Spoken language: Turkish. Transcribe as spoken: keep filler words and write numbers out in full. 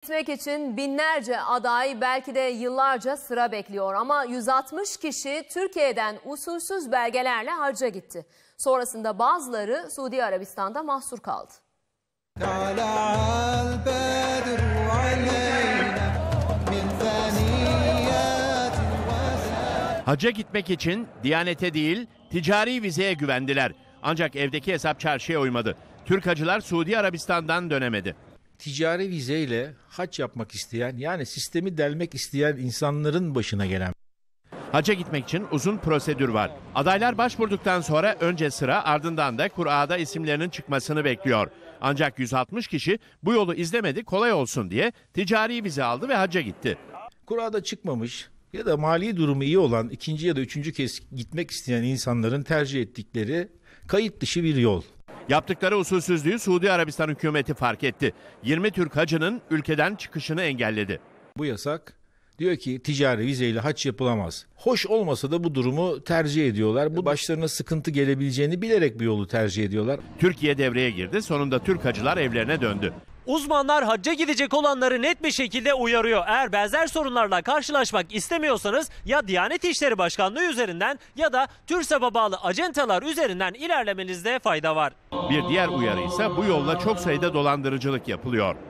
gitmek için binlerce aday belki de yıllarca sıra bekliyor. Ama yüz altmış kişi Türkiye'den usulsüz belgelerle hacca gitti. Sonrasında bazıları Suudi Arabistan'da mahsur kaldı. Hacca gitmek için Diyanete değil ticari vizeye güvendiler. Ancak evdeki hesap çarşıya uymadı. Türk hacılar Suudi Arabistan'dan dönemedi. Ticari vizeyle hac yapmak isteyen, yani sistemi delmek isteyen insanların başına gelen. Hacca gitmek için uzun prosedür var. Adaylar başvurduktan sonra önce sıra, ardından da Kur'a'da isimlerinin çıkmasını bekliyor. Ancak yüz altmış kişi bu yolu izlemedi, kolay olsun diye ticari vize aldı ve hacca gitti. Kur'a'da çıkmamış ya da mali durumu iyi olan ikinci ya da üçüncü kez gitmek isteyen insanların tercih ettikleri kayıt dışı bir yol. Yaptıkları usulsüzlüğü Suudi Arabistan hükümeti fark etti. yirmi Türk hacının ülkeden çıkışını engelledi. Bu yasak diyor ki ticari vizeyle hac yapılamaz. Hoş olmasa da bu durumu tercih ediyorlar. Bu başlarına sıkıntı gelebileceğini bilerek bu yolu tercih ediyorlar. Türkiye devreye girdi. Sonunda Türk hacılar evlerine döndü. Uzmanlar hacca gidecek olanları net bir şekilde uyarıyor. Eğer benzer sorunlarla karşılaşmak istemiyorsanız ya Diyanet İşleri Başkanlığı üzerinden ya da TÜRSAB'a bağlı acentalar üzerinden ilerlemenizde fayda var. Bir diğer uyarı ise bu yolla çok sayıda dolandırıcılık yapılıyor.